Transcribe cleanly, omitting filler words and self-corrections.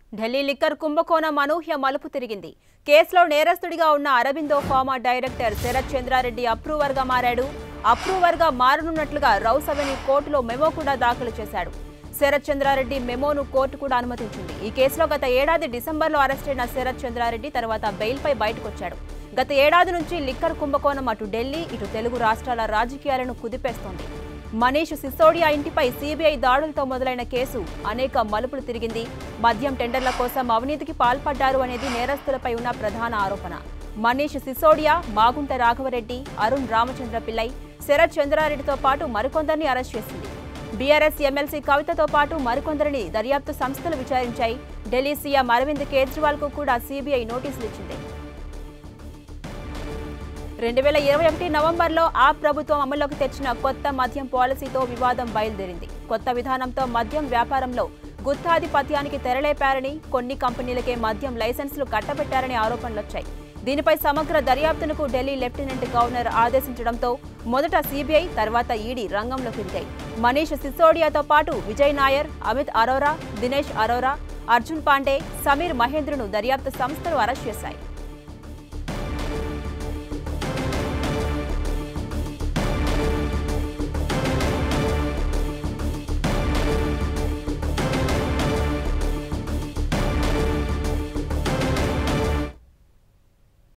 Delhi liquor కుంభకోణం అనూహ్య మలుపు తిరిగింది. కేసులో నేరస్తుడిగా ఉన్న అరబిందో ఫార్మా డైరెక్టర్ శరత్ చంద్రారెడ్డి అప్రూవర్గా మారాడు. అప్రూవర్గా మారనున్నట్లుగా రౌస్ అవెన్యూ కోర్టులో మెమో కూడా దాఖలు చేశాడు. శరత్ చంద్రారెడ్డి మెమోను కోర్టు కూడా అనుమతించింది. ఈ కేసులో గత ఏడాది డిసెంబర్లో అరెస్టైన శరత్ చంద్రారెడ్డి తర్వాత బెయిల్పై బయటకొచ్చాడు. గత ఏడాది నుంచి లిక్కర్ కుంభకోణం అటు ఢిల్లీ ఇటు తెలుగు రాష్ట్రాల రాజకీయాలను కుదిపేస్తోంది. మనీష్ సిసోడియా ఇంటిపై సీబీఐ దాడులతో మొదలైన కేసు అనేక మలుపులు తిరిగింది. మద్యం టెండర్ల కోసం అవినీతికి పాల్పడ్డారు అనేది నేరస్తులపై ఉన్న ప్రధాన ఆరోపణ. మనీష్ సిసోడియా, మాగుంట రాఘవరెడ్డి, అరుణ్ రామచంద్ర పిల్లై, శరత్ చంద్రారెడ్డితో పాటు మరికొందరిని అరెస్ట్ చేసింది. బీఆర్ఎస్ ఎమ్మెల్సీ కవితతో పాటు మరికొందరిని దర్యాప్తు సంస్థలు విచారించాయి. ఢిల్లీ సీఎం అరవింద్ కేజ్రీవాల్ కు కూడా సీబీఐ నోటీసులు ఇచ్చింది. 2021 నవంబర్లో ఆప్ ప్రభుత్వం అమల్లోకి తెచ్చిన కొత్త మద్యం పాలసీతో వివాదం బయలుదేరింది. కొత్త విధానంతో మద్యం వ్యాపారంలో గుత్తాధిపత్యానికి తెరలేపారని, కొన్ని కంపెనీలకే మద్యం లైసెన్సులు కట్టబెట్టారని ఆరోపణలొచ్చాయి. దీనిపై సమగ్ర దర్యాప్తునకు ఢిల్లీ లెఫ్టినెంట్ గవర్నర్ ఆదేశించడంతో మొదట సీబీఐ, తర్వాత ఈడీ రంగంలోకి దిగాయి. మనీష్ సిసోడియాతో పాటు విజయ్ నాయర్, అమిత్ అరోరా, దినేష్ అరోరా, అర్జున్ పాండే, సమీర్ మహేంద్రను దర్యాప్తు సంస్థలు అరెస్ట్ చేశాయి.